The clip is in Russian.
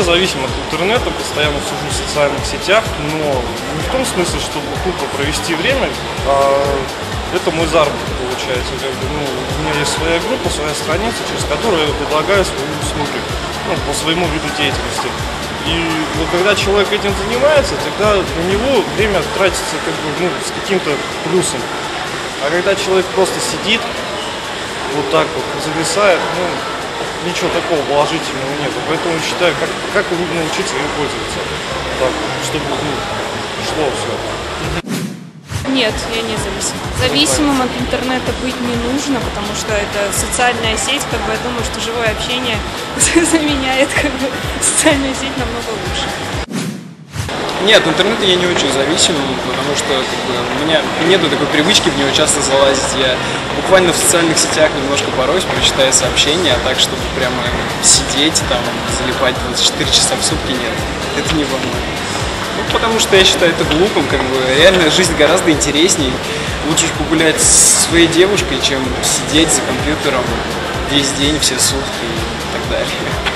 зависим от интернета, постоянно сижу в социальных сетях, но не в том смысле, чтобы тупо провести время, а это мой заработок получается. У меня есть своя группа, своя страница, через которую я предлагаю свои услуги, по своему виду деятельности. И вот когда человек этим занимается, тогда на него время тратится с каким-то плюсом. А когда человек просто сидит, вот так вот, зависает, ничего такого положительного нет. Поэтому считаю, как научиться им пользоваться, так, чтобы шло все. Нет, я не зависима. Зависимым от интернета быть не нужно, потому что это социальная сеть, я думаю, что живое общение заменяет социальную сеть намного лучше. Нет, интернет я не очень зависим, потому что у меня нету такой привычки в него часто залазить. Я буквально в социальных сетях немножко пороюсь, прочитаю сообщения, а так, чтобы прямо сидеть там, залипать 24 часа в сутки, нет. Это не во мне. Потому что я считаю это глупым, реально жизнь гораздо интересней. Лучше погулять со своей девушкой, чем сидеть за компьютером весь день, все сутки и так далее.